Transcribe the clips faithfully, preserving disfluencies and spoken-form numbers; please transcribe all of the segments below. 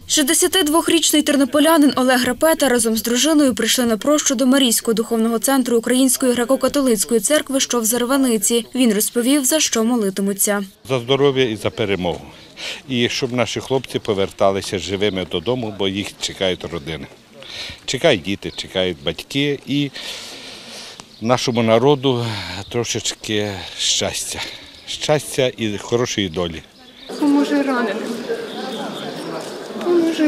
шістдесятидвохрічний тернополянин Олег Рапета разом з дружиною прийшли на прощу до Марійського духовного центру Української греко-католицької церкви, що в Зарваниці. Він розповів, за що молитимуться. За здоров'я і за перемогу. І щоб наші хлопці поверталися живими додому, бо їх чекають родини. Чекають діти, чекають батьки і нашому народу трошечки щастя. Щастя і хорошої долі. Поможе раненим. Поможе.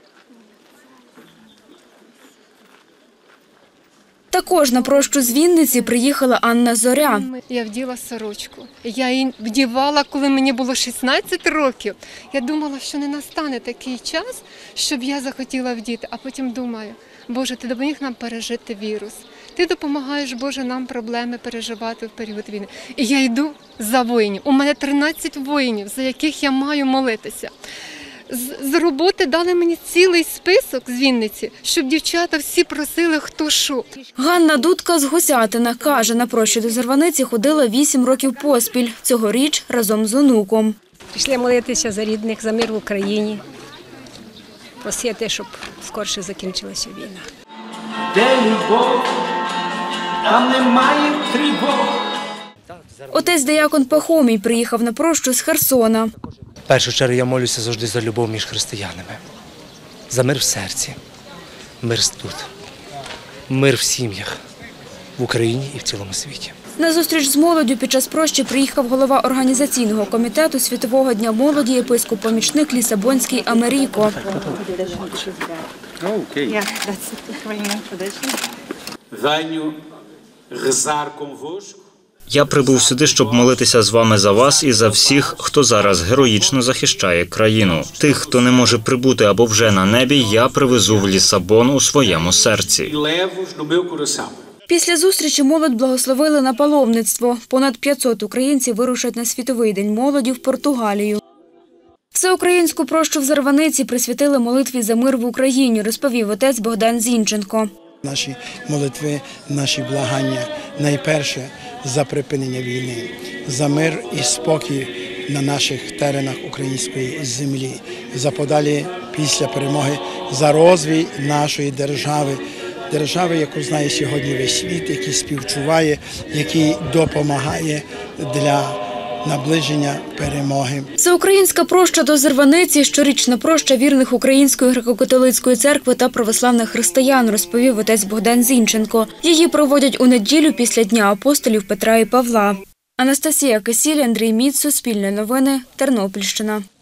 Також на прощу з Вінниці приїхала Анна Зоря. Я вділа сорочку. Я її вдівала, коли мені було шістнадцять років. Я думала, що не настане такий час, щоб я захотіла вдіти. А потім думаю, Боже, ти допоміг нам пережити вірус. Ти допомагаєш, Боже, нам проблеми переживати в період війни. І я йду за воїнів. У мене тринадцять воїнів, за яких я маю молитися. З роботи дали мені цілий список з Вінниці, щоб дівчата всі просили, хто що. Ганна Дудка з Гусятина каже, на прощу до Зарваниці ходила вісім років поспіль, цьогоріч разом з онуком. Прийшли молитися за рідних, за мир в Україні, просити, щоб скорше закінчилася війна. Де любов, там немає тривог. Отець диякон Пахомій приїхав на прощу з Херсона. В першу чергу я молюся завжди за любов між християнами, за мир в серці, мир тут, мир в сім'ях, в Україні і в цілому світі. На зустріч з молоддю під час прощі приїхав голова організаційного комітету Світового дня молоді, єпископ-помічник Лісабонський Амеріко. Я прибув сюди, щоб молитися з вами за вас і за всіх, хто зараз героїчно захищає країну. Тих, хто не може прибути або вже на небі, я привезу в Лісабон у своєму серці. Після зустрічі молодь благословили на паломництво. Понад п'ятсот українців вирушать на Світовий день молоді в Португалію. Всеукраїнську прощу в Зарваниці присвятили молитві за мир в Україні, розповів отець Богдан Зінченко. Наші молитви, наші благання найперше за припинення війни, за мир і спокій на наших теренах української землі, за подалі після перемоги, за розвій нашої держави, держави, яку знає сьогодні весь світ, який співчуває, який допомагає для наближення перемоги. Всеукраїнська проща до Зарваниці – щорічна проща вірних Української греко-католицької церкви та православних християн, розповів отець Богдан Зінченко. Її проводять у неділю після Дня апостолів Петра і Павла. Анастасія Кисіль, Андрій Міц, Суспільне новини, Тернопільщина.